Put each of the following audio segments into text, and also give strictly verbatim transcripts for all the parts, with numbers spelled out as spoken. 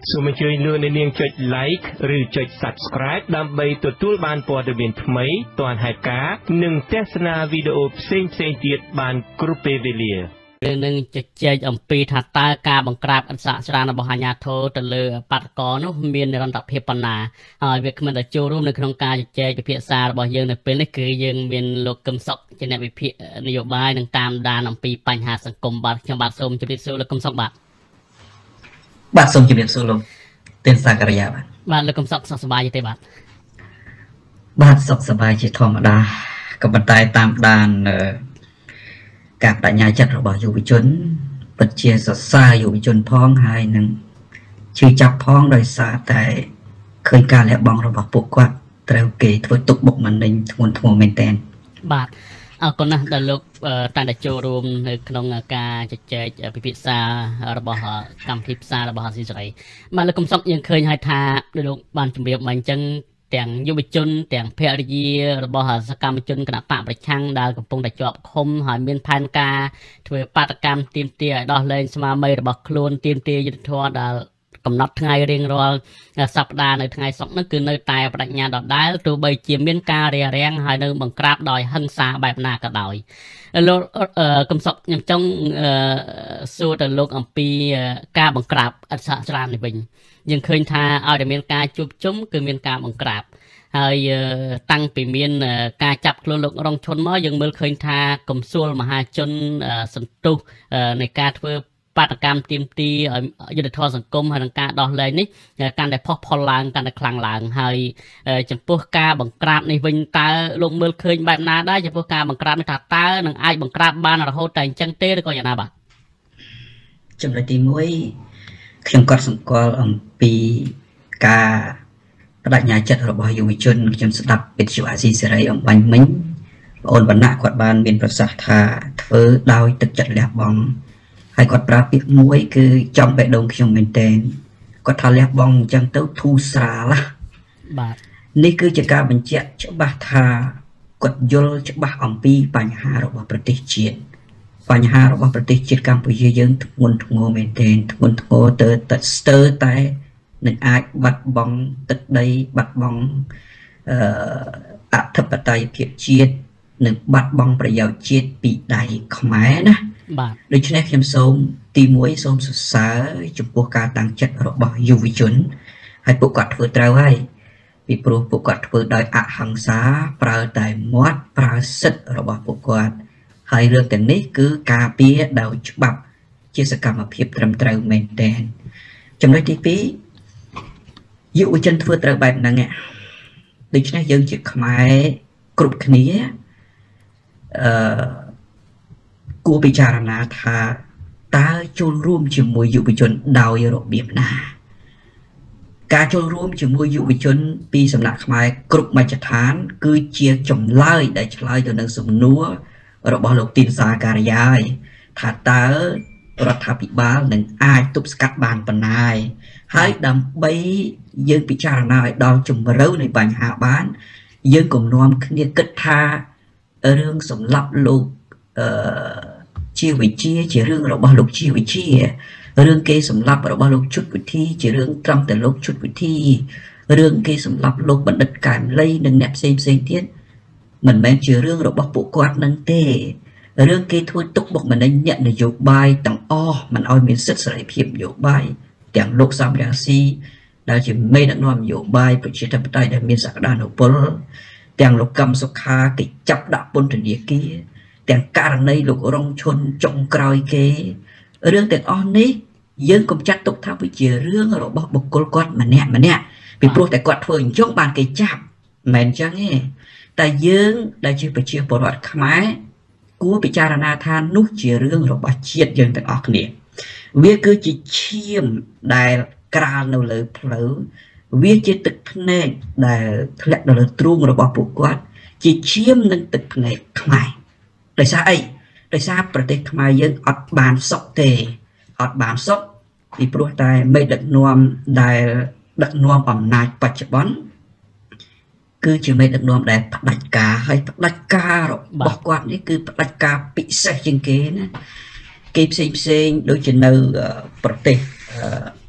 សូមអញ្ជើញលោកអ្នកនាងចុច like ឬចុច subscribe ដើម្បីទទួលបានព័ត៌មានថ្មីទាន់ហេតុការណ៍និងទស្សនាវីដេអូផ្សេងៗទៀតបានគ្រប់ពេលវេលារឿងនឹងជជែកអំពីថាតើការបង្ក្រាបអសច្រានរបស់អាជ្ញាធរទៅលើបាតកោនោះមាននិរន្តរភាពប៉ុណ្ណាហើយវាគ្មិនតែចូលរួមនៅក្នុងការជជែកពិភាក្សារបស់យើងនៅពេលនេះគឺយើងមានលោកកឹមសុខជាអ្នកវិភាគនយោបាយនិងតាមដានអំពីបញ្ហាសង្គមបាទខ្ញុំបាទសូមជម្រាបសួរលោកកឹមសុខបាទបាទសូមជម្រាបសួរលោកទិនសាករិយាបាទបាទលោកកឹមសុខសុខសប្បាយទេបាទបាទសុខសប្បាយជាធម្មតាក៏ប៉ុន្តែតាមដានការបដិញ្ញាចិត្តរបស់យុវជនពិតជាសរសើរយុវជនផងហើយនឹងជឿចាប់ផងដោយសារតែឃើញការលះបង់របស់ពួកគាត់ត្រូវគេធ្វើទុកបុកម្នេញធ្ងន់ធ្ងរមែនទែនបាទអរគុណណាស់ដែលលោកតែតែចូលរួមនៅក្នុងការជជែកពិភាក្សារបស់កម្មវិធីផ្សាយរបស់អាស៊ីសេរីបាទលោកកឹមសុខយើងឃើញហើយថាលោកបានជម្រាបមកអញ្ចឹងទាំងយុវជនទាំងភរិយារបស់សកម្មជនគណបកប្រឆាំងដែលកំពុងតែជាប់ឃុំហើយមានផែនការធ្វើបាតកម្មទាមទារឲ្យដោះលែងស្មារតីរបស់ខ្លួនទាមទារយុត្តិធម៌ដែលកំណត់ថ្ងៃរៀងរាល់សប្តាហ៍នៅថ្ងៃសុក្រនោះគឺនៅតែបដិញ្ញាដដែលទោះបីជាមានការរារាំងហើយនៅបង្ក្រាបដោយហិង្សាបែបណាក៏ដោយលោកកឹមសុខខ្ញុំចង់សួរទៅលោកអំពីការបង្ក្រាបអសច្រាននេះវិញយើងឃើញថាឲ្យតែមានការជួបជុំគឺមានការបង្ក្រាបហើយតាំងពីមានការចាប់ខ្លួនលោករងឈុនមកយើងមើលឃើញថាកំសួលមហាជនសន្ទុះនៃការធ្វើបាតកម្មទាមទារឲ្យយុត្តិធម៌សង្គមហើយនឹងការដោះលែងនេះកាន់តែផុសផុលឡើងកាន់តែខ្លាំងឡើងហើយចំពោះការបង្ក្រាបនេះវិញតើលោកមើលឃើញបែបណាដែរចំពោះការបង្ក្រាបនេះថាតើនឹងអាចបង្ក្រាបបានរហូតតែអញ្ចឹងទេឬក៏យ៉ាងណាបាទចំណុចទីមួយខ្ញុំក៏សង្កល់អំពីការបដិញ្ញាចិត្តរបស់យុវជនខ្ញុំស្ដាប់វិទ្យុអាស៊ីសេរីអំបញ្ញមិញបងអូនវណ្ណៈគាត់បានមានប្រសាសន៍ថាធ្វើដោយទឹកចិត្តលះបង់ហើយគាត់ប្រើពាក្យមួយគឺចំបេះដូងខ្ញុំមែនទែនគាត់ថាលះបង់អញ្ចឹងទៅធូរស្រាលបាទនេះគឺជាការបញ្ជាក់ច្បាស់ថាគាត់យល់ច្បាស់អំពីបញ្ហារបស់ប្រទេសជាតិបញ្ហារបស់ប្រទេសជាតិកម្ពុជាយើងធ្ងន់ធ្ងរមែនទែនធ្ងន់ធ្ងរទៅតែស្ទើរតែនឹងអាចបាត់បង់ទឹកដីបាត់បង់អឺអធិបតេយ្យភាពជាតិនិងបាត់បង់ប្រយោជន៍ជាតិពីដៃខ្មែរណាបាទដូច្នេះខ្ញុំសូមទីមួយសូមសរសើរចំពោះការតាំងចិត្តរបស់យុវជនហើយពួកគាត់ធ្វើត្រូវហើយពីព្រោះពួកគាត់ធ្វើដោយអហិង្សាប្រើតែមាត់ប្រើសិទ្ធិរបស់ពួកគាត់ហើយរឿងទាំងនេះគឺការពារដោយច្បាប់ជាសកម្មភាពត្រឹមត្រូវមែនទែនចំណុចទីពីរយុវជនធ្វើត្រូវបែបហ្នឹងដូច្នេះយើងជាខ្មែរគ្រប់គ្នាអឺគួរពិចារណាថាតើចូលរួមជាមួយយុវជនដោយរបៀបណាការចូលរួមជាមួយយុវជនពីសំណាក់ខ្មែរគ្រប់មជ្ឈដ្ឋានគឺជាចម្លើយដែលឆ្លើយទៅនឹងសំណួររបស់លោកទីនសាការីយ៉ាថាតើរដ្ឋាភិបាលនឹងអាចទប់ស្កាត់បានប៉ុណ្ណាហើយដើម្បីយើងពិចារណាឲ្យដល់ជម្រៅនៃបញ្ហាបានយើងគំនុំគ្នាគិតថារឿងសម្លាប់លោកអឺជាវិជាជារឿងរបស់លោកជាវិជារឿងគេសម្លាប់របស់លោកជុតវិធីជារឿងត្រឹមតែលោកជុតវិធីរឿងគេសម្លាប់លោកបណ្ឌិតកែមលីនិងអ្នកផ្សេងផ្សេងទៀតមិនមែនជារឿងរបស់ពួកគាត់នឹងទេរឿងគេធ្វើទុកបុកម្នេញអ្នកនយោបាយទាំងអស់មិនឲ្យមានសិទ្ធិសេរីភាពនយោបាយទាំងលោកសំរងស៊ីដែលជាមេដឹកនាំនយោបាយប្រជាធិបតេយ្យដែលមានសក្តានុពលទាំងលោកកឹមសុខាគេចាប់ដាក់ពន្ធនាគារទាំងករណីលោករងឈុនចុងក្រោយគេរឿងទាំងអស់នេះយើងកុំចាត់ទុកថាវាជារឿងរបស់បុគ្គលគាត់ម្នាក់ម្នាក់ពីព្រោះតែគាត់ធ្វើអញ្ចឹងបានគេចាប់មិនអញ្ចឹងទេតែយើងដែលជាប្រជាពលរដ្ឋខ្មែរគួរពិចារណាថានោះជារឿងរបស់ជាតិយើងទាំងអស់គ្នាវាគឺជាឈាមដែលក្រាលនៅលើផ្លូវវាជាទឹកភ្នែកដែលធ្លាក់នៅលើទ្រូងរបស់ពួកគាត់ជាឈាមនិងទឹកភ្នែកខ្មែរដោយសារអីដោយសារប្រទេសខ្មែរយើងអត់បានសុខទេអត់បានសុខពីព្រោះតែមេដឹកនាំដែលដឹកនាំអំណាចបច្ចុប្បន្នគឺជាមេដឹកនាំដែលផ្ដាច់ការហើយផ្ដាច់ការរបស់គាត់នេះគឺផ្ដាច់ការពិសេសជាងគេណាគេផ្សេងផ្សេងដូចជានៅប្រទេស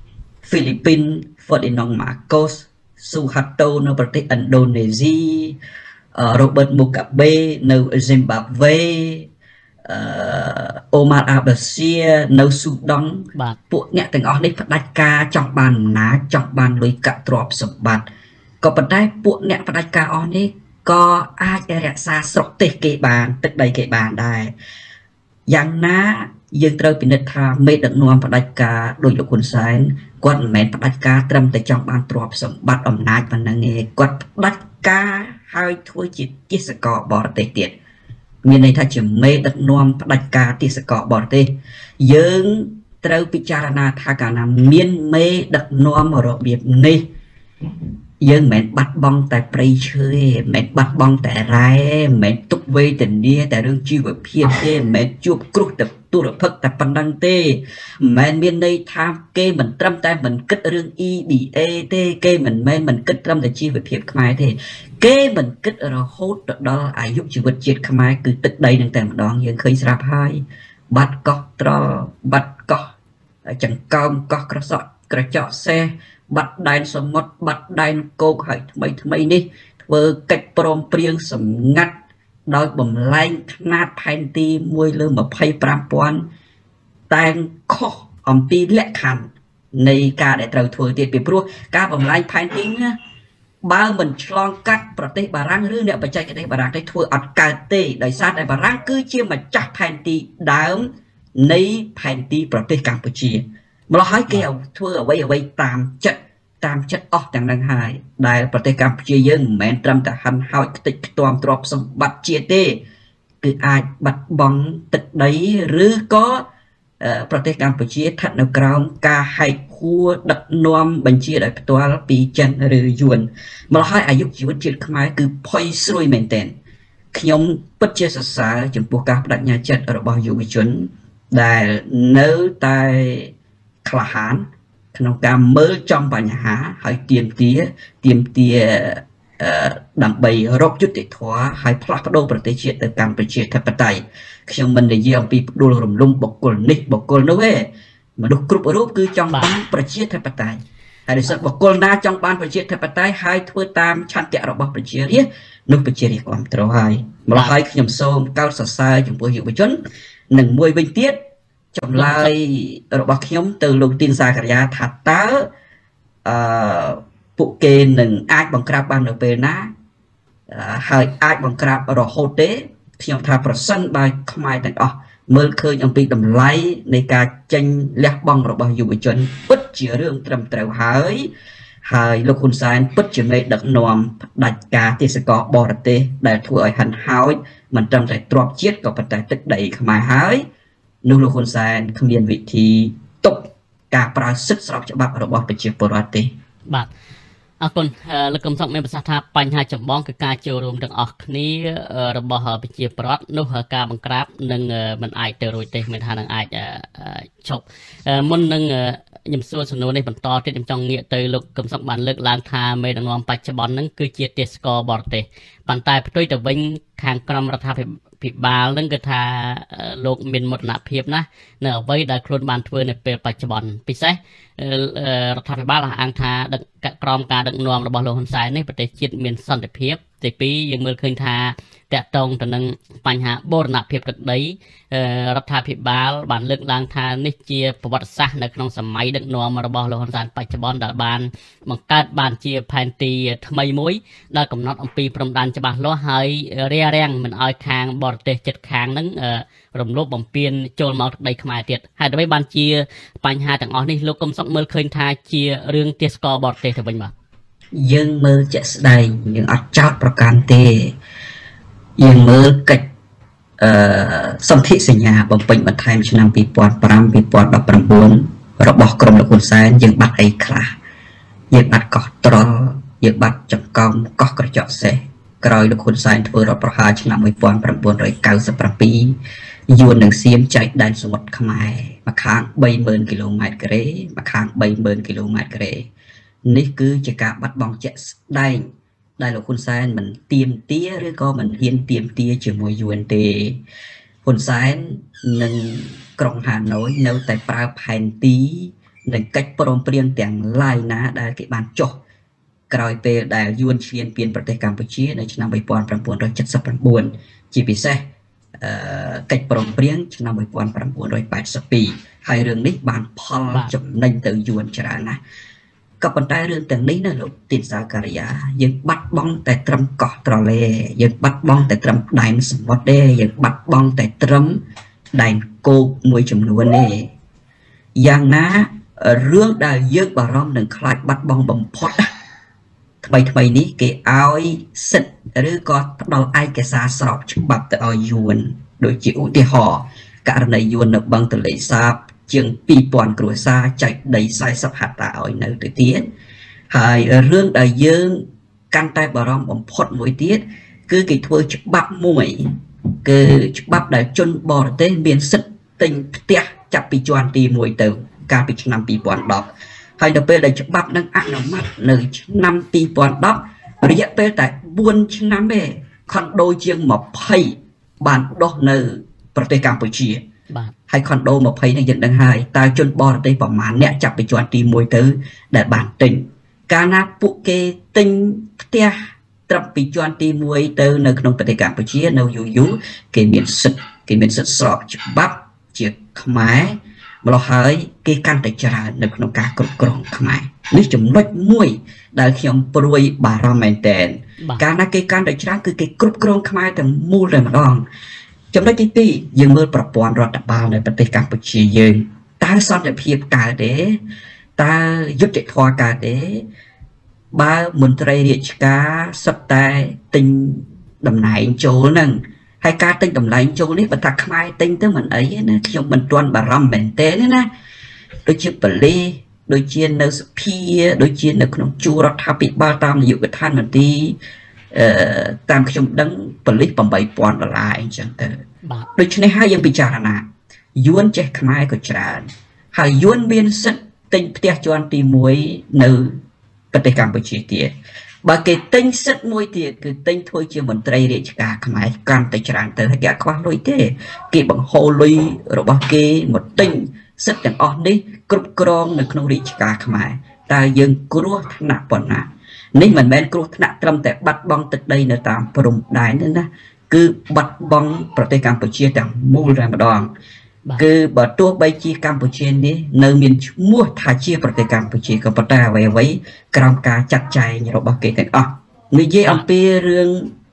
Philippines Ferdinand Marcos Suharto នៅប្រទេសឥណ្ឌូនេស៊ីRobert Mugabe នៅ Zimbabwe អឺ Omar al-Bashir នៅ Sudan ពួកអ្នកទាំងអស់នេះផ្ដាច់ការចង់បានអំណាចចង់បានលុយកាក់ទ្រព្យសម្បត្តិក៏ប៉ុន្តែពួកអ្នកផ្ដាច់ការអស់នេះក៏អាចរក្សាស្រុកទេសគេបានទឹកដីគេបានដែរយ៉ាងណាយើងត្រូវពិនិត្យថាមេដឹកនាំផ្ដាច់ការដោយលោកហ៊ុនសែនគាត់មិនមែនផ្ដាច់ការត្រឹមតែចង់បានទ្រព្យសម្បត្តិអំណាចប៉ុណ្ណឹងទេគាត់ផ្ដាច់ការហើយធ្វើជាទេសករបរទេសទៀតមានន័យថាជាមេដឹកនាំផ្ដាច់ការទេសករបរទេសយើងត្រូវពិចារណាថាកាលណាមានមេដឹកនាំរបៀបនេះយើងមិនមែនបាត់បង់តែព្រៃឈើទេមិនមែនបាត់បង់តែរ៉ែមិនមែនទុកវេទនាតែរឿងជីវភាពទេមិនមែនជួបគ្រោះតែទុរភិក្សតែប៉ុណ្ណឹងទេមិនមែនមានន័យថាគេមិនត្រឹមតែមិនគិតរឿង E B A ទេគេមិនមែនមិនគិតត្រឹមតែជីវភាពខ្មែរទេគេមិនគិតរហូតទៅដល់អាយុជីវិតជាតិខ្មែរគឺទឹកដីនឹងតែម្ដងយើងឃើញស្រាប់ហើយបាត់កោះត្រល់បាត់កោះចង្កើមកោះក្រសក់ក្រចកសេះបាត់ដែនសមុទ្របាត់ដែនគោកហើយថ្មីថ្មីនេះធ្វើកិច្ចព្រមព្រៀងសម្ងាត់ដោយបំលែងຂະຫນາດផែនទីមួយលើម្ភៃប្រាំពាន់តែងខុសអំពីលក្ខខណ្ឌនៃការដែលត្រូវធ្វើទៀតពីព្រោះការបំលែងផែនទីណាបើមិនឆ្លងកាត់ប្រទេសបារាំងឬអ្នកបច្ចេកទេសបារាំងទេធ្វើអត់កើតទេដោយសារតែបារាំងគឺជាម្ចាស់ផែនទីដើមនៃផែនទីប្រទេសកម្ពុជាម្ល៉េះហើយគេធ្វើអ្វីអ្វីតាមចិត្តតាមចិត្តអស់ទាំងនឹងហើយដែលប្រទេសកម្ពុជាយើងមិនមែនត្រឹមតែហាន់ហោចខ្ទេចខ្ទាំទ្រព្យសម្បត្តិជាតិទេគឺអាចបាត់បង់ទឹកដីឬក៏ប្រទេសកម្ពុជាស្ថិតនៅក្រោមការហែកហួរដឹកនាំបញ្ជាដោយផ្ទាល់ពីចិនឬយួនម្ល៉េះហើយអាយុជីវិតជាតិខ្មែរគឺផុយស្រួយមែនទែនខ្ញុំពិតជាសរសើរចំពោះការបដិញ្ញាចិត្តរបស់យុវជនដែលនៅតែក្លាហានក្នុងការមើលចំបញ្ហាហើយទៀមទាទៀមទាដើម្បីរកយុត្តិធម៌ហើយផ្លាស់ប្ដូរប្រទេសជាតិទៅកាន់ប្រជាធិបតេយ្យខ្ញុំមិននិយាយអំពីផ្ដួលរំលំបុគ្គលនេះបុគ្គលនោះទេមនុស្សគ្រប់រូបគឺចង់បានប្រជាធិបតេយ្យហើយដោយសារបុគ្គលណាចង់បានប្រជាធិបតេយ្យហើយធ្វើតាមឆន្ទៈរបស់ប្រជារាស្ត្រនោះប្រជារាស្ត្រគ្រប់គ្រងហើយម្ល៉េះហើយខ្ញុំសូមកោតសរសើរចំពោះយុវជននិងមួយវិញទៀតចម្លើយរបស់ខ្ញុំទៅលោកទីនសាករិយាថាតើអឺពួកគេនឹងអាចបង្ក្រាបបាននៅពេលណាហើយអាចបង្ក្រាបរហូតទេខ្ញុំថាប្រសិនបើខ្មែរទាំងអស់មើលឃើញអំពីតម្លៃនៃការចេញលះបង់របស់យុវជនពិតជារឿងត្រឹមត្រូវហើយហើយលោកហ៊ុនសែនពិតជាមេដឹកនាំផ្ដាច់ការទេសករបរទេសដែលធ្វើឲ្យហិនហោចមិនត្រឹមតែទ្រព្យជាតិក៏ប៉ុន្តែទឹកដីខ្មែរហើយនោះលោកហ៊ុនសែនគ្មានវិធីទប់ការប្រើសិទ្ធិស្របច្បាប់របស់ប្រជាពលរដ្ឋទេបាទអរគុណលោកកឹមសុខមានប្រសាសន៍ថាបញ្ហាចម្បងគឺការចូលរួមទាំងអស់គ្នារបស់ប្រជាពលរដ្ឋនោះការបង្ក្រាបនឹងមិនអាចទៅរួចទេមិនថានឹងអាចឈប់មុននឹងខ្ញុំសួរសំណួរនេះបន្តទៀតខ្ញុំចង់ងាកទៅលោកកឹមសុខបានលើកឡើងថាមេដឹកនាំបច្ចុប្បន្នហ្នឹងគឺជាទេសករបរទេសប៉ុន្តែផ្ទុយទៅវិញខាងក្រមរដ្ឋាភិបាលហ្នឹងគឺថាលោកមានមោទនភាពណាស់នៅអ្វីដែលខ្លួនបានធ្វើនៅពេលបច្ចុប្បន្នពិសេសរដ្ឋាភិបាលអះអាងថាដឹកក្រមការដឹកនាំរបស់លោកហ៊ុនសែននេះប្រទេសជាតិមានសន្តិភាពទីពីរយើងមើលឃើញថាតកតងទៅនឹងបញ្ហាបូរណភាពទឹកដីរដ្ឋាភិបាលបានលើកឡើងថានេះជាប្រវត្តិសាស្ត្រនៅក្នុងសម័យដឹកនាំរបស់លោកហ៊ុនសែនបច្ចុប្បន្នដែលបានបង្កើតបានជាផែនទីថ្មីមួយដែលកំណត់អំពីព្រំដែនច្បាស់លាស់ហើយរារាំងមិនឲ្យខាងបរទេសជិតខាងហ្នឹងរំលោភបំពានចូលមកទឹកដីខ្មែរទៀតហើយដើម្បីបានជាបញ្ហាទាំងអស់នេះលោកកឹមសុខមើលឃើញថាជារឿងទេសករបរទេសទៅវិញបាទយើងមើលជាក់ស្ដែងយើងអត់ចោតប្រកាន់ទេយើងមើលកិច្ចអឺសន្ធិសញ្ញាបំពេញបន្ថែមឆ្នាំពីរពាន់ប្រាំ ពីរពាន់ដប់ប្រាំបួនរបស់ក្រមលោកហ៊ុនសែនយើងបាត់អីខ្លះយើងបាត់កោះត្រល់យើងបាត់ចង្កោមកោះក្រចកសេះក្រោយលោកហ៊ុនសែនធ្វើរដ្ឋប្រហារឆ្នាំmột nghìn chín trăm chín mươi bảyយួននឹងសៀមចែកដែនសមុទ្រខ្មែរមកខាងba mươiគីឡូម៉ែត្រការ៉េមកខាងba mươiគីឡូម៉ែត្រការ៉េនេះគឺជាការបាត់បង់ជាក់ស្ដែងដែលលោកហ៊ុនសែនមិនទៀមទាឬក៏មិនហ៊ានទៀមទាជាមួយយួនទេហ៊ុនសែននិងក្រុងហាណូយនៅតែប្រើផែនទីនឹងកិច្ចព្រមព្រៀងទាំងឡាយណាដែលគេបានចុះក្រោយពេលដែលយួនឈ្លានពានប្រទេសកម្ពុជានៅឆ្នាំ một nghìn chín trăm七mươi chín ជាពិសេសអឺកិច្ចព្រមព្រៀងឆ្នាំ một nghìn chín trăm tám mươi hai ហើយរឿងនេះបានផលចំណេញទៅយួនច្រើនណាស់ក៏ប៉ុន្តែរឿងទាំងនេះណាលោកទីនសាការីយ៉ាយើងបាត់បង់តែត្រឹមកោះត្រឡេយើងបាត់បង់តែត្រឹមដែនសមុទ្រទេយើងបាត់បង់តែត្រឹមដែនគោកមួយចំនួនទេយ៉ាងណារឿងដែលយើងបារម្ភនឹងខ្លាចបាត់បង់បំផុតថ្មីថ្មីនេះគេឲ្យសិទ្ធិឬក៏ផ្ដល់ឯកសារស្របច្បាប់ទៅឲ្យយួនដូចជាឧទាហរណ៍ករណីយួននៅបឹងទន្លេសាបជាង ពីរពាន់ គ្រួសារចែកដី សែសិប ហត្ថឲ្យនៅទៅទៀតហើយរឿងដែលយើងកាន់តែបារម្ភបំផុតមួយទៀតគឺគេធ្វើច្បាប់មួយគឺច្បាប់ដែលជនបរទេសមានសិទ្ធិទិញផ្ទះចាប់ពីជាន់ទីមួយទៅកាលពីឆ្នាំ ពីរពាន់ដប់ ហើយដល់ពេលដែលច្បាប់នឹងអនុម័តនៅឆ្នាំ ពីរពាន់ដប់ រយៈពេលតែ បួន ឆ្នាំទេខុនដូជាង ยี่สิบ បានដុះនៅប្រទេសកម្ពុជាបាទហើយខុនដូ ยี่สิบ នេះយើងដឹងហើយតើជនបរទេសប្រមាណអ្នកចាប់ពីជាន់ទីមួយទៅដែលបានទិញកាលណាពួកគេទិញផ្ទះត្រឹមពីជាន់ទីមួយទៅនៅក្នុងប្រទេសកម្ពុជានៅយូរយូរគេមានសិទ្ធិគេមានសិទ្ធិស្របច្បាប់ជាខ្មែរម្ល៉េះហើយគេកាន់តែច្រើននៅក្នុងការគ្រប់គ្រងខ្មែរនេះចំណុចមួយដែលខ្ញុំព្រួយបារម្ភមែនទែនកាលណាគេកាន់តែច្រើនគឺគេគ្រប់គ្រងខ្មែរទាំងមូលតែម្ដងចំណុចទីពីរយើងមើលប្រព័ន្ធរដ្ឋបាលនៅប្រទេសកម្ពុជាយើងតើសន្តិភាពកើតទេតើយុត្តិធម៌កើតទេបើមន្ត្រីរាជការសុទ្ធតែទិញតំណែងចូលហ្នឹងហើយការទិញតំណែងចូលនេះបើថាខ្មែរទិញទៅមិនអីទេណាខ្ញុំមិនទាន់បារម្ភមែនទេណាដូចជាប៉ូលីសដូចជានៅសភាដូចជានៅក្នុងជួររដ្ឋាភិបាលតាមនាយកដ្ឋានមន្ទីរអឺតាមខ្ញុំដឹងប៉ូលីស tám nghìnដុល្លារអញ្ចឹងទៅដូច្នេះហើយយើងពិចារណាយួនចេះខ្មែរក៏ច្រើនហើយយួនមានសិទ្ធិទិញផ្ទះជាន់ទីមួយនៅប្រទេសកម្ពុជាទៀតបើគេទិញសិទ្ធិមួយទៀតគឺទិញធ្វើជាមន្ត្រីរាជការខ្មែរកាន់តែច្រើនទៅហើយគេអត់ខ្វះលុយទេគេបង្ហូរលុយរបស់គេមកទិញសិទ្ធិទាំងអស់នេះគ្រប់គ្រងនៅក្នុងរាជការខ្មែរតើយើងគ្រោះថ្នាក់ប៉ុណ្ណានេះមិនមែនគ្រោះថ្នាក់ត្រឹមតែបាត់បង់ទឹកដីនៅតាមព្រំដែនទេណាគឺបាត់បង់ប្រទេសកម្ពុជាទាំងមូលតែម្ដងគឺបើទោះបីជាកម្ពុជានេះនៅមានឈ្មោះថាជាប្រទេសកម្ពុជាក៏ប៉ុន្តែអ្វីអ្វីក្រោមការចាត់ចែងរបស់គេទាំងអស់និយាយអំពីរឿង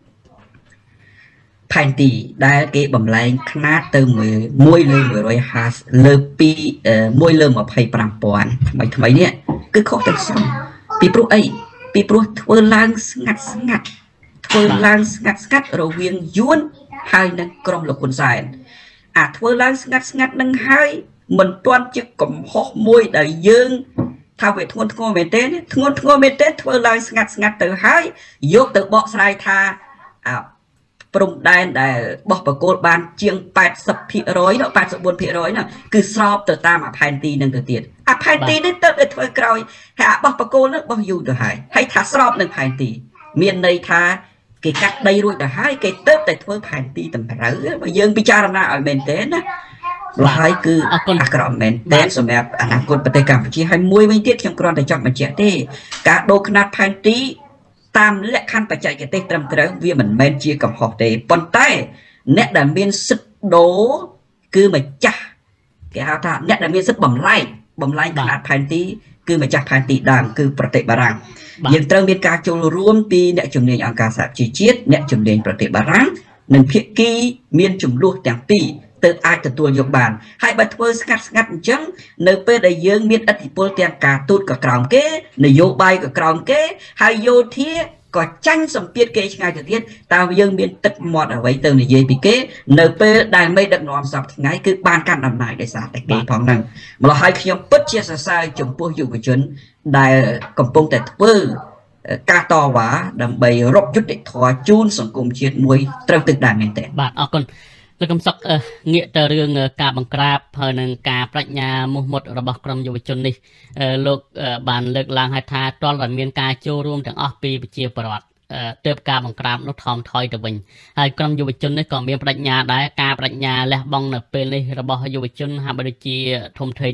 ផែនទីដែលគេបំលែងຂະຫນາດទៅមួយលើមួយរយห้าសិបលើពីមួយលើยี่สิบห้าពាន់ថ្មីថ្មីនេះគឺខុសទាំងស្រុងពីព្រោះអីពីព្រោះធ្វើឡើងស្ងាត់ស្ងាត់ធ្វើឡើងស្ងាត់ស្ងាត់រវាងយួនហើយនឹងក្រុមលោកហ៊ុនសែនអាធ្វើឡើងស្ងាត់ស្ងាត់នឹងហើយមិនទាន់ជាកំហុសមួយដែលយើងថាវាធ្ងន់ធ្ងរមែនទេធ្ងន់ធ្ងរមែនទេធ្វើឡើងស្ងាត់ស្ងាត់ទៅហើយយកទៅបកស្រាយថាអាព្រំដែនដែលបោះបកគោលបានជាង แปดสิบភាគរយ នោះ แปดสิบสี่ភាគរយ នោះគឺស្របទៅតាមអាផែនទីនឹងទៅទៀតអាផែនទីនេះទៅតែធ្វើក្រោយហើយអាបោះបកគោលនោះបោះយូរទៅហើយហើយថាស្របនឹងផែនទីមានន័យថាគេកាត់ដីរួចទៅហើយគេទៅតែធ្វើផែនទីតម្រូវបើយើងពិចារណាឲ្យមែនទេណាហើយគឺអាក្រក់មែនទេសម្រាប់អនាគតប្រទេសកម្ពុជាហើយមួយវិញទៀតខ្ញុំគ្រាន់តែចង់បញ្ជាក់ទេការដូរຂະຫນາດផែនទីតាមលក្ខខណ្ឌបច្ចេកទេសត្រឹមត្រូវវាមិនមែនជាកំហុសទេប៉ុន្តែអ្នកដែលមានសិទ្ធិដូរគឺម្ចាស់គេហៅថាអ្នកដែលមានសិទ្ធិបំលែងបំលែងຂະຫນាត់ផែនទីគឺម្ចាស់ផែនទីដើមគឺប្រទេសបារាំងយើងត្រូវមានការចូលរួមពីអ្នកជំនាញអង្គការសហជីវជាតិអ្នកជំនាញប្រទេសបារាំងនិងភាគីមានចំនួនទាំងពីរទើបអាចទទួលយកបានហើយបើធ្វើស្ងាត់ស្ងាត់អញ្ចឹងនៅពេលដែលយើងមានឥទ្ធិពលទាំងការទូតក៏ក្រោមគេនយោបាយក៏ក្រោមគេហើយយោធាក៏ចាញ់សម្ពាធគេឆ្ងាយទៅទៀតតើយើងមានទឹកមាត់អ្វីទៅនិយាយពីគេនៅពេលដែលមេដឹកនាំសពថ្ងៃគឺបានកាន់អំណាចដោយសារតែគេផងហ្នឹងម្ល៉េះហើយខ្ញុំពិតជាសរសើរចំពោះយុវជនដែលកំពុងតែធ្វើការតវ៉ាដើម្បីរកយុត្តិធម៌ជូនសង្គមជាតិមួយត្រូវទឹកដែរមែនទេបាទអរគុណលោកកំសុកងាកទៅរឿងការបង្ក្រាបហើយនឹងការបញ្ញាមោះមុតរបស់ក្រុមយុវជននេះលោកបានលើកឡើងឲ្យថាតលតែមានការចូលរួមទាំងអស់ពីប្រជាពលរដ្ឋទើបការបង្ក្រាបនោះថមថយទៅវិញហើយក្រុមយុវជននេះក៏មានបដិញ្ញាដែរការបដិញ្ញាលះបង់នៅពេលនេះរបស់យុវជនហាក់បីដូចជាធំធេងណាស់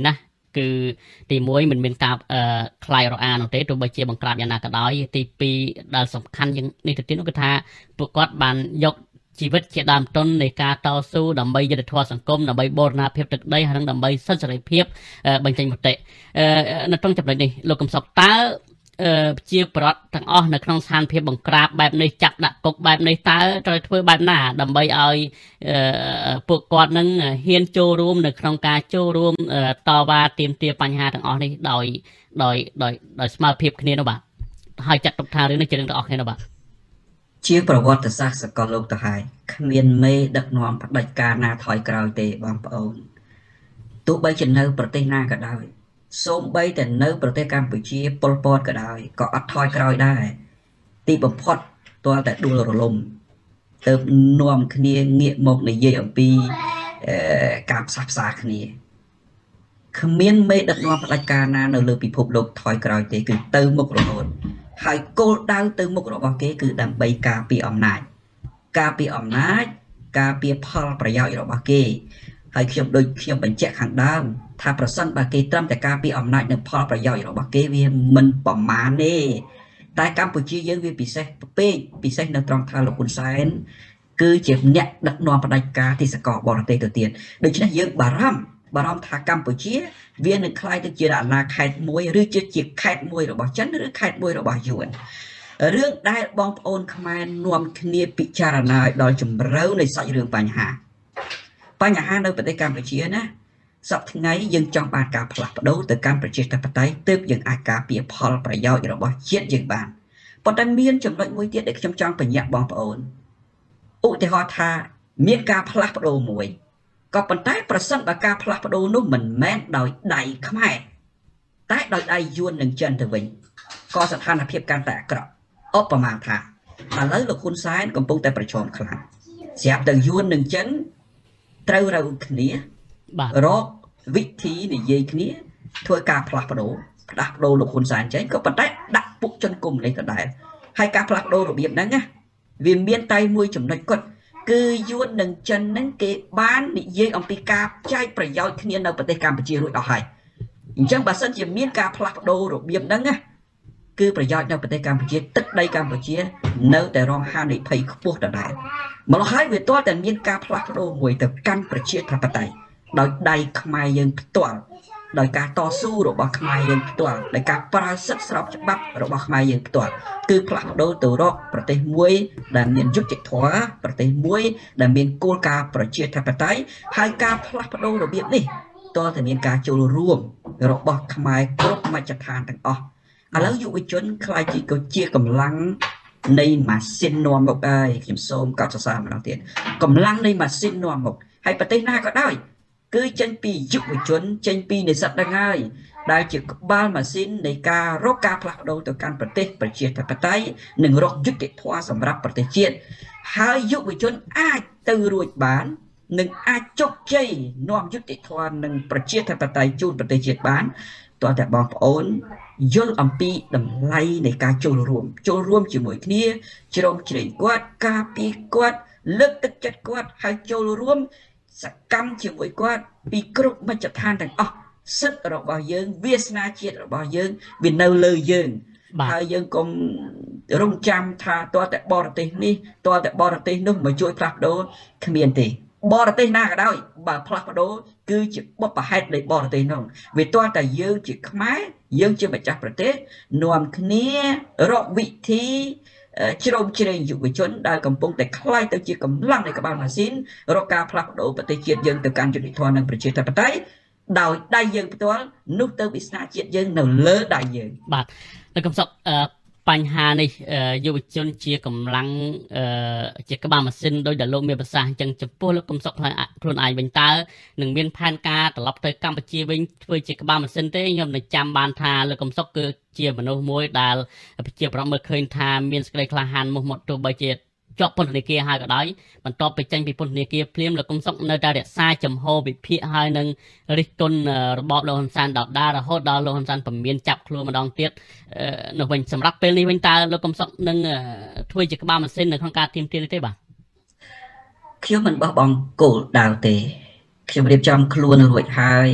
គឺទីមួយមិនមានការខ្លាយរអានោះទេទោះបីជាបង្ក្រាបយ៉ាងណាក៏ដោយទីពីរដែលសំខាន់ជាងនេះទៅទៀតនោះគឺថាពួកគាត់បានយកជីវិតជាដើមទុននៃការតស៊ូដើម្បីយុត្តិធម៌សង្គមដើម្បីបូរណភាពទឹកដីហើយនិងដើម្បីសិទ្ធិសេរីភាពបញ្ចេញមតិនៅក្នុងចំណុចនេះលោកកំសុកតើជាប្រដ្ឋទាំងអស់នៅក្នុងស្ថានភាពបង្ក្រាបបែបនេះចាក់ដាក់គុកបែបនេះតើត្រូវធ្វើបែបណាដើម្បីឲ្យពួកគាត់នឹងហ៊ានចូលរួមនៅក្នុងការចូលរួមតវ៉ាទាមទារបញ្ហាទាំងអស់នេះដោយដោយដោយដោយស្មើភាពគ្នានោះបាទហើយចាត់ទុកថារឿងនេះជារឿងរបស់គ្នានោះបាទជាប្រវត្តិសាស្ត្រសកលលោកទៅហើយគ្មានមេដឹកនាំផ្ដាច់ការណាថយក្រោយទេបងប្អូនទោះបីជានៅប្រទេសណាក៏ដោយសូម្បីតែនៅប្រទេសកម្ពុជាប៉ុលពតក៏ដោយក៏អត់ថយក្រោយដែរទីបំផុតទាល់តែដួលរលំទៅនាំគ្នាងាកមកនិយាយអំពីការផ្សះផ្សាគ្នាគ្មានមេដឹកនាំផ្ដាច់ការណានៅលើពិភពលោកថយក្រោយទេគឺទៅមុខរហូតហើយគោលដៅទៅមុខរបស់គេគឺដើម្បីការពារអំណាចការពារអំណាចការពារផលប្រយោជន៍របស់គេហើយខ្ញុំដូចខ្ញុំបញ្ជាក់ខាងដើមថាប្រសិនបើគេត្រឹមតែការពារអំណាចនិងផលប្រយោជន៍របស់គេវាមិនប្រមាណទេតែកម្ពុជាយើងវាពិសេសពេកពិសេសនៅត្រង់ថាលោកហ៊ុនសែនគឺជាអ្នកដឹកនាំផ្ដាច់ការទីសកលបរទេសទៅទៀតដូច្នេះយើងបារម្ភបារម្ភថាកម្ពុជាវានឹងក្លាយទៅជាអាណាខេត្តមួយឬជាជាខេត្តមួយរបស់ចិនឬខេត្តមួយរបស់យួនរឿងដែលបងប្អូនខ្មែរនាំគ្នាពិចារណាឲ្យដល់ជំរៅនៃសាច់រឿងបញ្ហាបញ្ហានៅប្រទេសកម្ពុជាណាសប្តាហ៍ថ្ងៃយើងចង់បានការផ្លាស់ប្ដូរទៅកាន់ប្រជាធិបតេយ្យទើបយើងអាចការពារផលប្រយោជន៍របស់ជាតិយើងបានប៉ុន្តែមានចំណុចមួយទៀតដែលខ្ញុំចង់បញ្ជាក់បងប្អូនឧទាហរណ៍ថាមានការផ្លាស់ប្ដូរមួយក៏ប៉ុន្តែប្រសិនបើការផ្លាស់ប្ដូរនោះមិនមែនដោយដៃខ្មែរតែដោយដៃយួននិងចិនទៅវិញក៏ស្ថានភាពកាន់តែអាក្រក់ឧបមាថាឥឡូវលោកហ៊ុនសែនកំពុងតែប្រឈមខ្លាំងស្រាប់តែយួននិងចិនត្រូវរៅគ្នារកវិធីនិយាយគ្នាធ្វើការផ្លាស់ប្ដូរផ្ដាស់ប្ដូរលោកហ៊ុនសែនចេញក៏ប៉ុន្តែដាក់ពួកជនកុំនេះដដែលហើយការផ្លាស់ប្ដូររបៀបហ្នឹងណាវាមានតែមួយចំណុចគាត់គឺយួននិងចិនហ្នឹងគេបាននិយាយអំពីការចែកប្រយោជន៍គ្នានៅប្រទេសកម្ពុជារួចអស់ហើយអញ្ចឹងបើសិនជាមានការផ្លាស់ប្ដូររបៀបហ្នឹងណាគឺប្រយោជន៍នៅប្រទេសកម្ពុជាទឹកដីកម្ពុជានៅតែរងហានិភ័យខ្ពស់ដដែលម្ល៉េះហើយវាទាល់តែមានការផ្លាស់ប្ដូរមួយទៅកាន់ប្រជាធិបតេយ្យដោយដៃខ្មែរយើងផ្ទាល់ដោយការតស៊ូរបស់ខ្មែរយើងផ្ទាល់ដោយការប្រើសិទ្ធិស្របច្បាប់របស់ខ្មែរយើងផ្ទាល់គឺផ្លាស់ប្ដូរទៅរកប្រទេសមួយដែលមានយុត្តិធម៌ប្រទេសមួយដែលមានគោលការណ៍ប្រជាធិបតេយ្យហើយការផ្លាស់ប្ដូររបៀបនេះទាល់តែមានការចូលរួមរបស់ខ្មែរគ្រប់មជ្ឈដ្ឋានទាំងអស់ឥឡូវយុវជនខ្លាយជាជាកម្លាំងនៃម៉ាស៊ីននាំមកហើយខ្ញុំសូមកត់សរសើរម្ដងទៀតកម្លាំងនៃម៉ាស៊ីននាំមកហើយប្រទេសណាក៏ដោយគឺចេញពីយុវជនចេញពីនិស្សិតទាំងហើយដែលជាក្បាលម៉ាស៊ីននៃការរកការផ្លាស់ប្ដូរទៅកាន់ប្រទេសប្រជាធិបតេយ្យនិងរកយុត្តិធម៌សម្រាប់ប្រទេសជាតិហើយយុវជនអាចទៅរួចបាននិងអាចជោគជ័យនាំយុត្តិធម៌និងប្រជាធិបតេយ្យជូនប្រទេសជាតិបានតើតែបងប្អូនយល់អំពីតម្លៃនៃការចូលរួមចូលរួមជាមួយគ្នាជ្រោមជ្រែងគាត់ការពារគាត់លើកទឹកចិត្តគាត់ហើយចូលរួមសកម្មជាមួយគាត់ពីគ្រប់មជ្ឈដ្ឋានទាំងអស់សិទ្ធិរបស់យើងវាសនាជាតិរបស់យើងវានៅលើយើងហើយយើងកុំរងចាំថាតើតែបរទេសនេះតើតែបរទេសនោះមកជួយផ្លាស់ប្ដូរគ្មានទេបរទេសណាក៏ដោយបើផ្លាស់ប្ដូរគឺជាបុព្វហេតុនៃបរទេសនោះវាទាល់តែយើងជាខ្មែរយើងជាម្ចាស់ប្រទេសនាំគ្នារកវិធីជ្រោមជ្រែងយុវជនដែលកំពុងតែខ្លាយទៅជាកម្លាំងនៃក្បាលម៉ាស៊ីនរកការផ្លាស់ប្ដូរប្រទេសជាតិយើងទៅកាន់យុត្តិធម៌និងប្រជាធិបតេយ្យដោយដៃយើងផ្ទាល់នោះទៅវាសនាជាតិយើងនៅលើដៃយើងបាទលោកកំសុកបញ្ហានេះយុវជនជាកម្លាំងជាក្បាលម៉ាស៊ីនដោយដែលលោកមានប្រសាសន៍អញ្ចឹងចំពោះលោកកំសុកខ្លួនឯងវិញតើនឹងមានផែនការត្រឡប់ទៅកម្ពុជាវិញធ្វើជាក្បាលម៉ាស៊ីនទេខ្ញុំនឹងចាំបានថាលោកកំសុកគឺជាមនុស្សមួយដែលប្រជាប្រដ្ឋមើលឃើញថាមានសេចក្តីក្លាហានមុះមាត់ទោះបីជាជាប់ពន្ធនាគារហើយក៏ដោយបន្ទាប់ពីចេញពីពន្ធនាគារភ្លាមលោកកំសុកនៅតែរក្សាចំហវិភាគហើយនឹងរិះគន់របបលោកហ៊ុនសែនដដែលរហូតដល់លោកហ៊ុនសែនពមៀនចាប់ខ្លួនម្ដងទៀតនៅវិញសម្រាប់ពេលនេះវិញតើលោកកំសុកនឹងធ្វើជាក្បាលម៉ាស៊ីននៅក្នុងការទាមទារនេះទេបាទខ្ញុំមិនបោះបង់គោលដៅទេខ្ញុំរៀបចំខ្លួនរួចហើយ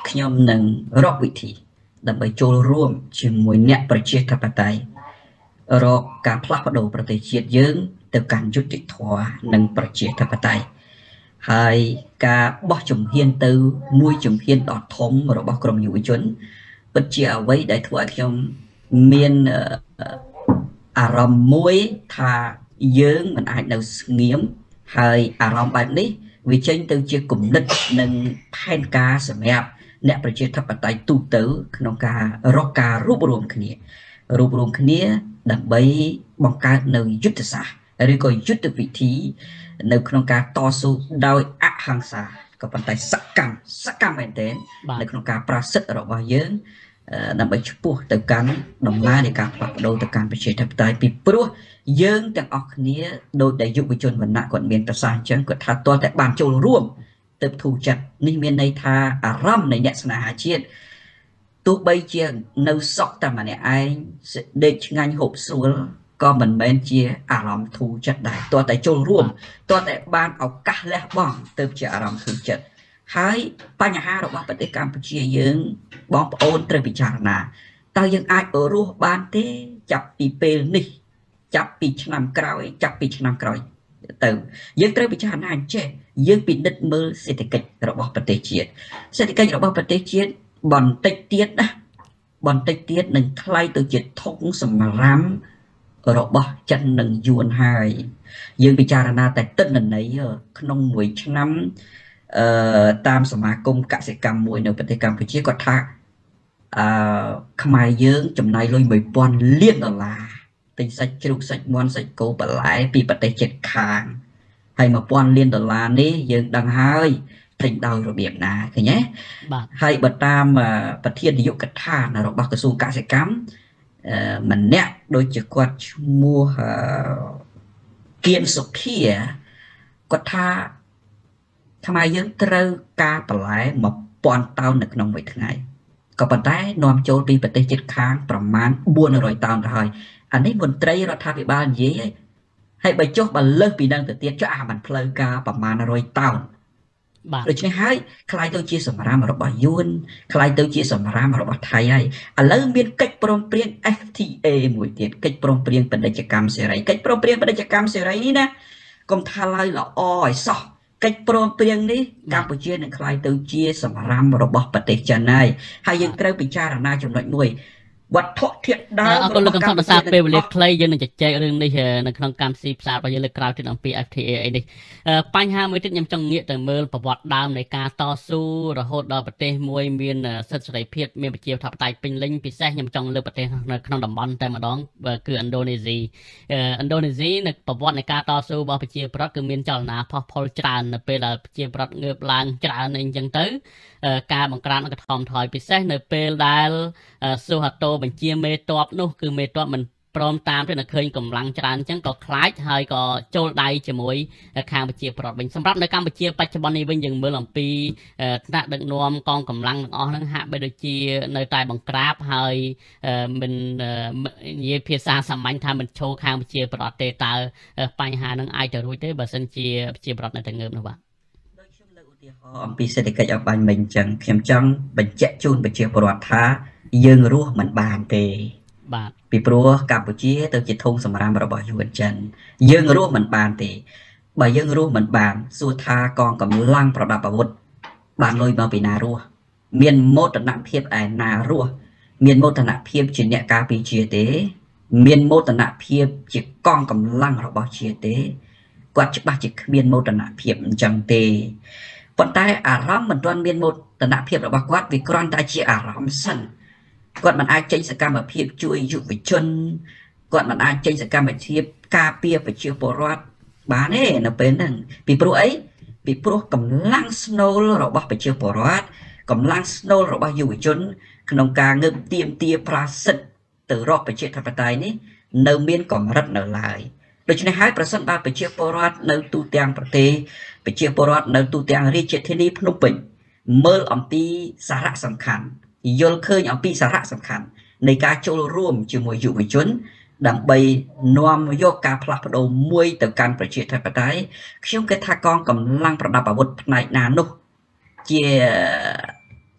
ខ្ញុំនឹងរកវិធីដើម្បីចូលរួមជាមួយអ្នកប្រជាធិបតេយ្យរកការផ្លាស់ប្ដូរប្រទេសជាតិយើងទៅកាន់យុត្តិធម៌និងប្រជាធិបតេយ្យហើយការបោះជំហានទៅមួយជំហានដ៏ធំរបស់ក្រមយុវជនពិតជាអ្វីដែលធ្វើឲ្យខ្ញុំមានអារម្មណ៍មួយថាយើងមិនអាចនៅស្ងៀមហើយអារម្មណ៍បែបនេះវាចេញទៅជាគំនិតនិងផែនការសម្រាប់អ្នកប្រជាធិបតេយ្យទូទៅក្នុងការរកការរួបរวมគ្នារួបរวมគ្នាដើម្បីបង្កើតនៅយុទ្ធសាស្ត្រឬក៏យុទ្ធវិធីនៅក្នុងការតស៊ូដោយអហិង្សាក៏ប៉ុន្តែសកម្មសកម្មមែនទែននៅក្នុងការប្រាស្រ័យរបស់យើងដើម្បីឈ្មោះទៅកាន់ដំណើរនៃការផ្លាស់ប្ដូរទៅកាន់ប្រជាធិបតេយ្យពីព្រោះយើងទាំងអស់គ្នាដោយដែលយុវជនវណ្ណៈគាត់មានប្រសាសន៍អញ្ចឹងគាត់ថាតើតែបានចូលរួមទៅធូរចិត្តនេះមានន័យថាអារម្មណ៍នៃអ្នកស្នេហាជាតិទោះបីជានៅសក់តែម្នាក់ឯងដេកឆ្ងាញ់ហូបស្រួលក៏មិនមែនជាអារម្មណ៍ធូរចិត្តដែរតើតែចូលរួមតើតែបានឱកាសលះបង់ទៅជាអារម្មណ៍ធូរចិត្តហើយបញ្ហារបស់ប្រទេសកម្ពុជាយើងបងប្អូនត្រូវពិចារណាតើយើងអាចរស់បានទេចាប់ពីពេលនេះចាប់ពីឆ្នាំក្រោយចាប់ពីឆ្នាំក្រោយទៅយើងត្រូវពិចារណាអញ្ចេះយើងពិនិត្យមើលសេដ្ឋកិច្ចរបស់ប្រទេសជាតិសេដ្ឋកិច្ចរបស់ប្រទេសជាតិបន្តិចទៀតណាបន្តិចទៀតនឹងថ្លៃទៅជាធុងសម្រាមរបស់ចិននិងយួនហើយយើងពិចារណាតែទិន្នន័យក្នុងមួយឆ្នាំអឺតាមសមាគមកសិកម្មមួយនៅប្រទេសកម្ពុជាគាត់ថាអឺខ្មែរយើងចំណាយលុយមួយពាន់លានដុល្លារទិញសាច់ជ្រូកសាច់មាន់សាច់គោបន្លែពីប្រទេសជិតខាងហើយមួយពាន់លានដុល្លារនេះយើងដឹងហើយទិញដោយរបៀបណាឃើញទេបាទហើយបើតាមប្រធាននាយកដ្ឋានរបស់ក្រសួងកសិកម្មអឺម្នាក់ដូចជាគាត់ឈ្មោះគៀនសុភាគាត់ថាខ្មែរយើងត្រូវការបន្លែមួយពាន់តោននៅក្នុងមួយថ្ងៃក៏ប៉ុន្តែនាំចូលពីប្រទេសជិតខាងប្រមាណបួនរយតោនទៅហើយអានេះមន្ត្រីរដ្ឋាភិបាលនិយាយហើយបើចុះបើលើសពីនឹងទៅទៀតចុះអាមិនផ្លូវការប្រមាណរយតោនបាទដូច្នេះហើយខ្លាយទៅជាសម្រាមរបស់យួនខ្លាយទៅជាសម្រាមរបស់ថៃហើយឥឡូវមានកិច្ចព្រមព្រៀង เอฟ ที เอ មួយទៀតកិច្ចព្រមព្រៀងពាណិជ្ជកម្មសេរីកិច្ចព្រមព្រៀងពាណិជ្ជកម្មសេរីនេះណាកុំថាឡើយល្អឲ្យសោះកិច្ចព្រមព្រៀងនេះកម្ពុជានឹងខ្លាយទៅជាសម្រាមរបស់ប្រទេសចិនហើយហើយយើងត្រូវពិចារណាចំណុចមួយវត្ថុធាតុដើមអរគុណលោកកំសត់ដោយសារពេលវេលាខ្លីយើងនឹងជជែករឿងនេះនៅក្នុងកម្មវិធីផ្សាយរបស់យើងលើកក្រោយទៀតអំពី เอฟ ที เอ អីនេះបញ្ហាមួយទៀតខ្ញុំចង់ងាកទៅមើលប្រវត្តិដើមនៃការតស៊ូរហូតដល់ប្រទេសមួយមានសិទ្ធិសេរីភាពមានប្រជាធិបតេយ្យពេញលេញពិសេសខ្ញុំចង់លើកប្រទេសនៅក្នុងតំបន់តែម្ដងគឺឥណ្ឌូនេស៊ីឥណ្ឌូនេស៊ីនៅប្រវត្តិនៃការតស៊ូរបស់ប្រជាប្រដ្ឋគឺមានចលនាផុសផុលច្រើននៅពេលដែលប្រជាប្រដ្ឋងើបឡើងច្រើនអីចឹងទៅការបង្ក្រាបនឹងកថមថយពិសេសនៅពេលដែលសូហាតូបញ្ជាមេតបនោះគឺមេតបមិនព្រមតាមទេនៅឃើញកម្លាំងច្រើនអញ្ចឹងក៏ខ្លាចហើយក៏ចូលដៃជាមួយខាងប្រជាប្រដ្ឋវិញសម្រាប់នៅកម្ពុជាបច្ចុប្បន្ននេះវិញយើងមើលអំពីថ្នាក់ដឹកនាំកងកម្លាំងទាំងអស់ហ្នឹងហាក់បីដូចជានៅតែបង្ក្រាបហើយមិននិយាយភាសាសាមញ្ញថាមិនឈរខាងប្រជាប្រដ្ឋទេតើបញ្ហាហ្នឹងអាចទៅរួចទេបើសិនជាប្រជាប្រដ្ឋនៅតែងើបនោះបាទអំពីសេដ្ឋកិច្ចអបាញ់មិញអញ្ចឹងខ្ញុំចង់បញ្ជាក់ជូនប្រជាពលរដ្ឋថាយើងរស់មិនបានទេបាទពីព្រោះកម្ពុជាទៅជាធុងសម្រាមរបស់យួនចិនយើងរស់មិនបានទេបើយើងរស់មិនបានសួរថាកងកម្លាំងប្រដាប់អាវុធបានលុយមកពីណារស់មានមោទនភាពឯណារស់មានមោទនភាពជាអ្នកការពារជាតិទេមានមោទនភាពជាកងកម្លាំងរបស់ជាតិទេគាត់ច្បាស់ជាគ្មានមោទនភាពអញ្ចឹងទេប៉ុន្តែអារម្មណ៍មិនទាន់មានមោទនភាពរបស់គាត់វាគ្រាន់តែជាអារម្មណ៍សិនគាត់មិនអាចចេញសកម្មភាពជួយយុវជនគាត់មិនអាចចេញសកម្មភាពការពារប្រជាពលរដ្ឋបានទេនៅពេលហ្នឹងពីព្រោះអីពីព្រោះកម្លាំងស្នូលរបស់ប្រជាពលរដ្ឋកម្លាំងស្នូលរបស់យុវជនក្នុងការងើបទាមទារប្រាសិទ្ធទៅរកប្រជាធិបតេយ្យនេះនៅមានកម្រិតនៅឡើយដូច្នេះហើយប្រសិនបើប្រជាពលរដ្ឋនៅទូទាំងប្រទេសប្រជាពលរដ្ឋនៅទូទាំងរាជធានីភ្នំពេញមើលអំពីសារៈសំខាន់យល់ឃើញអំពីសារៈសំខាន់នៃការចូលរួមជាមួយយុវជនដើម្បីនាំយកការផ្លាស់ប្ដូរមួយទៅកាន់ប្រជាធិបតេយ្យខ្ញុំគិតថាកងកម្លាំងប្រដាប់អាវុធផ្នែកណានោះជាជ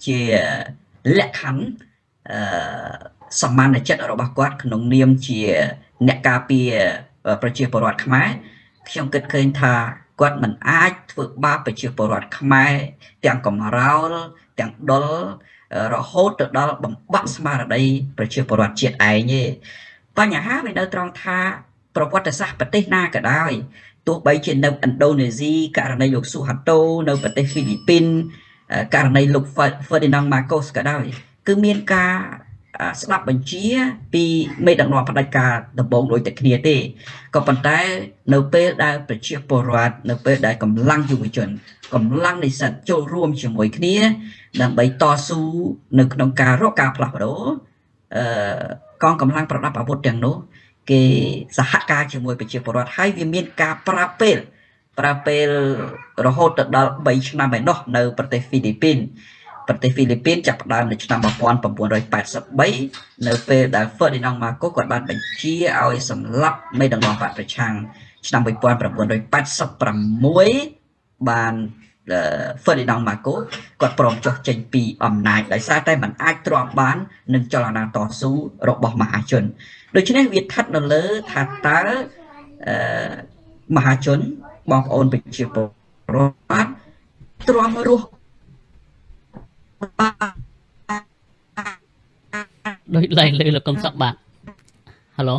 ជាលក្ខខណ្ឌអឺសមានចិត្តរបស់គាត់ក្នុងនាមជាអ្នកការពារប្រជាពលរដ្ឋខ្មែរខ្ញុំគិតឃើញថាគាត់មិនអាចធ្វើបាបប្រជាពលរដ្ឋខ្មែរទាំងកំរោលទាំងដុលរហូតទៅដល់បំបាក់ស្មារតីប្រជាពលរដ្ឋជាតិឯងទេបញ្ហាវានៅត្រង់ថាប្រវត្តិសាស្ត្រប្រទេសណាក៏ដោយទោះបីជានៅឥណ្ឌូនេស៊ីករណីលោកស៊ូហាតូនៅប្រទេសហ្វីលីពីនករណីលោក Ferdinand Marcos ក៏ដោយគឺមានការស្ដាប់បញ្ជាពីមេដឹកនាំផ្ដាច់ការដំបងដូចតែគ្នាទេក៏ប៉ុន្តែនៅពេលដែលប្រជាពលរដ្ឋនៅពេលដែលកម្លាំងយុវជនកម្លាំងនិស្សិតចូលរួមជាមួយគ្នាដើម្បីតស៊ូនៅក្នុងការរកការផ្លាស់ប្ដូរអឺកងកម្លាំងប្រដាប់អាវុធទាំងនោះគេសហការជាមួយប្រជាពលរដ្ឋហើយវាមានការប្រើពេលប្រើពេលរហូតទៅដល់3ឆ្នាំឯណោះនៅប្រទេសហ្វីលីពីនប្រទេសហ្វីលីពីនចាប់ផ្ដើមនៅឆ្នាំmột nghìn chín trăm tám mươi baនៅពេលដែល Ferdinand Marcos គាត់បានបញ្ជាឲ្យសម្លាប់មេដឹកនាំបកប្រឆាំងឆ្នាំmột nghìn chín trăm tám mươi sáuបាន Ferdinand Marcos គាត់ព្រមចុះចេញពីអំណាចដោយសារតែมันអាចទ្រាំបាននឹងចលនាតស៊ូរបស់មហាជនដូច្នេះវាស្ថិតនៅលើថាតើមហាជនបងប្អូនប្រជាពលរដ្ឋទ្រាំរស់ដូចឡើងលើលោកកុំសុកបាទ Halo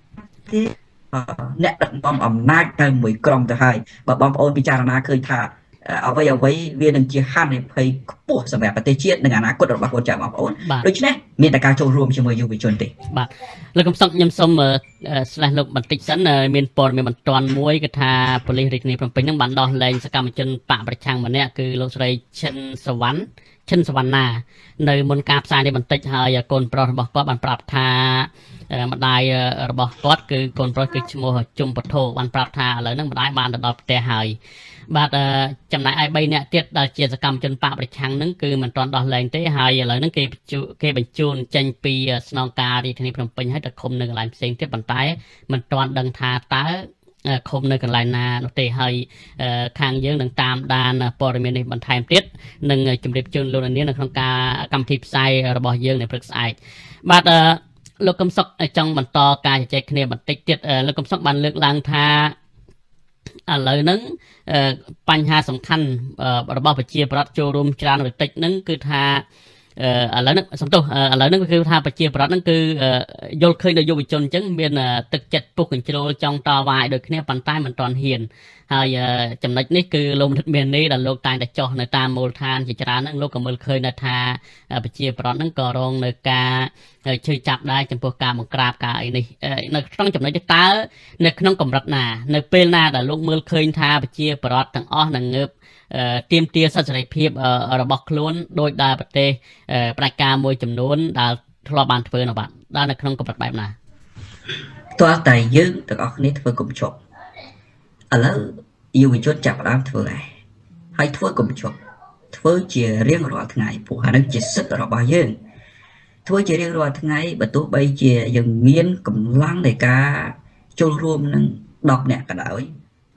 អ្នកដឹកនាំអំណាចទៅមួយក្រុមទៅហើយបើបងប្អូនពិចារណាឃើញថាអ្វីអ្វីវានឹងជាហានិភ័យខ្ពស់សម្រាប់ប្រទេសជាតិនិងអនាគតរបស់ខ្លួនចាស់បងប្អូនដូច្នេះមានតែការចូលរួមជាមួយយុវជនទេបាទលោកកុំសុកខ្ញុំសូមស្លេះលោកបន្តិចសិនមានព័ត៌មានបន្ទាន់មួយគឺថាប៉ូលីសរាជធានីភ្នំពេញនឹងបានដោះលែងសកម្មជនបកប្រឆាំងម្នាក់គឺលោកស្រីឈិនសវណ្ណឈិនសវណ្ណានៅមុនការផ្សាយនេះបន្តិចហើយកូនប្រុសរបស់គាត់បានប្រាប់ថាម្ដាយរបស់គាត់គឺកូនប្រុសគឺឈ្មោះជុំពធបានប្រាប់ថាឥឡូវហ្នឹងម្ដាយបានទៅដល់ផ្ទះហើយបាទចំណែកឯបីនាក់ទៀតដែលជាសកម្មជនបកប្រឆាំងហ្នឹងគឺមិនទាន់ដោះលែងទេហើយឥឡូវហ្នឹងគេគេបញ្ជូនចេញពីស្នងការរាជធានីភ្នំពេញហើយទៅឃុំនៅកន្លែងផ្សេងទៀតប៉ុន្តែមិនទាន់ដឹងថាតើឃុំនៅកន្លែងណានោះទេហើយខាងយើងនឹងតាមដានព័ត៌មាននេះបន្ថែមទៀតនិងជម្រាបជូនលោកនាងនៅក្នុងការកម្មវិធីផ្សាយរបស់យើងនៅព្រឹកស្អែកបាទលោកកឹមសុខចង់បន្តការជជែកគ្នាបន្តិចទៀតលោកកឹមសុខបានលើកឡើងថាឥឡូវហ្នឹងបញ្ហាសំខាន់របស់ប្រជាប្រដ្ឋចូលរួមច្រើនឬតិចហ្នឹងគឺថាឥឡូវហ្នឹងសំទោសឥឡូវហ្នឹងគឺថាប្រជាប្រដ្ឋហ្នឹងគឺយល់ឃើញដល់យុវជនអញ្ចឹងមានទឹកចិត្តពុះកញ្ជ្រោលចង់តវ៉ាឲ្យដូចគ្នាប៉ុន្តែមិនទាន់ហ៊ានហើយចំណុចនេះគឺលោកមនិតមាននេះដែលលោកតែងតែចោះនៅតាមមូលដ្ឋានជាច្រើនហ្នឹងលោកក៏មើលឃើញនៅថាប្រជាប្រដ្ឋហ្នឹងក៏រងនៅការជឿចាប់ដែរចំពោះការបង្ក្រាបការអីនេះនៅក្នុងចំណុចនេះតើនៅក្នុងកម្រិតណានៅពេលណាដែលលោកមើលឃើញថាប្រជាប្រដ្ឋទាំងអស់នឹងងើបទាមទារសិទ្ធិសេរីភាពរបស់ខ្លួនដោយដែលប្រទេសផ្ដាច់ការមួយចំនួនដែលធ្លាប់បានធ្វើនៅបាទដែលនៅក្នុងកម្រិតបែបណាតើតែយើងទាំងអស់គ្នាធ្វើកុំជប់ឥឡូវយុវជនចាប់ផ្ដើមធ្វើហើយហើយធ្វើកុំជប់ធ្វើជារៀងរាល់ថ្ងៃព្រោះអានឹងជាសិទ្ធិរបស់យើងធ្វើជារៀងរាល់ថ្ងៃបើទោះបីជាយើងមានកម្លាំងនៃការចូលរួមនឹងដប់អ្នកក៏ដោយ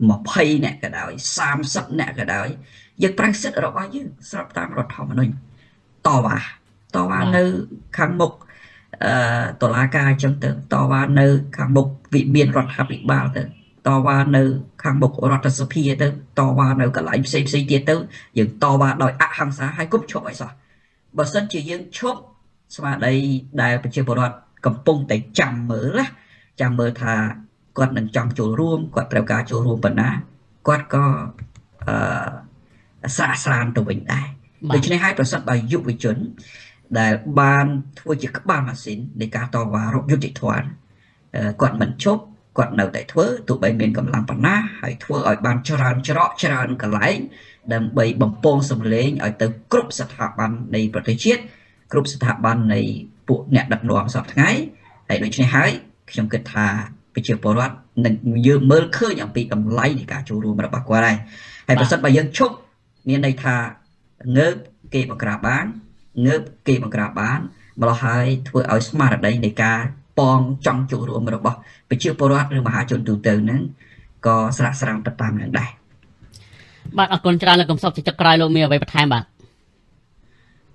20អ្នកក៏ដោយ30អ្នកក៏ដោយយើងប្រើសិទ្ធិរបស់យើងស្របតាមរដ្ឋធម្មនុញ្ញតវ៉ាតវ៉ានៅខាងមុខអឺតុលាការអញ្ចឹងទៅតវ៉ានៅខាងមុខវិមានរដ្ឋាភិបាលទៅតវ៉ានៅខាងមុខរដ្ឋសភាទៅតវ៉ានៅកន្លែងផ្សេងផ្សេងទៀតទៅយើងតវ៉ាដោយអហិង្សាហើយគប់ឈប់ឲ្យសោះបើសិនជាយើងឈប់ស្មារតីដែលប្រជាពលរដ្ឋកំពុងតែចាំមើលណាចាំមើលថាគាត់នឹងចង់ចូលរួមគាត់ត្រូវការចូលរួមប៉ុណ្ណាគាត់ក៏អឺស្រាស្រានទៅវិញដែរដូច្នេះហើយប្រសិនបើយុវជនដែលបានធ្វើជាក្បាលម៉ាស៊ីននៃការតវ៉ារកយុត្តិធម៌គាត់មិនឈប់គាត់នៅតែធ្វើទោះបីមានកម្លាំងប៉ុណ្ណាហើយធ្វើឲ្យបានច្រើនច្រកច្រើនកន្លែងដើម្បីបំពងសម្លេងឲ្យទៅគ្រប់ស្ថាប័ននៃប្រទេសជាតិគ្រប់ស្ថាប័ននៃពួកអ្នកដឹកនាំសពថ្ងៃហើយដូច្នេះហើយខ្ញុំគិតថាប្រជាពលរដ្ឋនឹងយើងមើលឃើញអំពីតម្លៃនៃការចូលរួមរបស់គាត់ហើយហើយប្រសិនបើយើងឈប់មានន័យថាងើបគេបង្ក្រាបបានងើបគេបង្ក្រាបបានម្ល៉េះហើយធ្វើឲ្យស្មារតីនៃការប៉ងចង់ចូលរួមរបស់ប្រជាពលរដ្ឋឬមហាជនទូទៅហ្នឹងក៏ស្រាក់ស្រាំទៅតាមនឹងដែរបាទអរគុណច្រើនលោកកំសុកជាចុងក្រោយលោកមានអ្វីបន្ថែមបាទ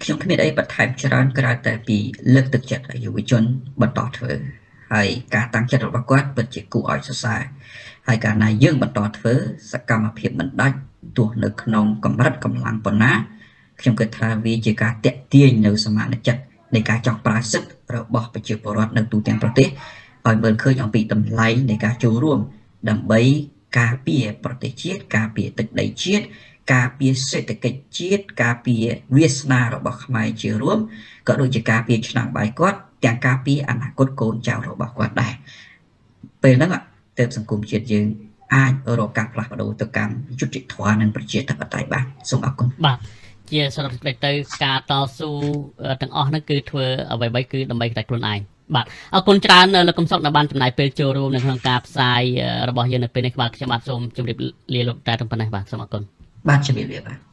ខ្ញុំគ្មានអីបន្ថែមច្រើនក្រៅតែពីលើកទឹកចិត្តឲ្យយុវជនបន្តធ្វើហើយការតាំងចិត្តរបស់គាត់ពិតជាគួរឲ្យសរសើរហើយកាលណាយើងបន្តធ្វើសកម្មភាពមិនដាច់ទោះនៅក្នុងកម្រិតកម្លាំងប៉ុណ្ណាខ្ញុំគិតថាវាជាការតាក់ទាញនៅសមាជិកនៃការចង់ប្រើសិទ្ធិរបស់ប្រជាពលរដ្ឋនៅទូទាំងប្រទេសឲ្យមើលឃើញអំពីតម្លៃនៃការចូលរួមដើម្បីការពារប្រទេសជាតិការពារទឹកដីជាតិការពារសេដ្ឋកិច្ចជាតិការពារវាសនារបស់ខ្មែរជារួមក៏ដូចជាការពារឆ្នាំបាយគាត់ទាំងការពារអនាគតកូនចៅរបស់គាត់ដែរពេលហ្នឹងទើបសង្គមជាតិយើងអាចរកការផ្លាស់ប្ដូរទៅកាន់យុត្តិធម៌និងប្រជាធិបតេយ្យបានសូមអរគុណបាទជាសរុបសេចក្តីទៅការតស៊ូទាំងអស់ហ្នឹងគឺធ្វើអ្វីៗគឺដើម្បីតែខ្លួនឯងបាទអរគុណច្រើនលោកកំសុកដែលបានចំណាយពេលចូលរួមនៅក្នុងការផ្សាយរបស់យើងនៅពេលនេះបាទខ្ញុំបាទសូមជម្រាបលាលោកតែប៉ុណ្ណេះបាទសូមអរគុណបាទជម្រាបលាបាទ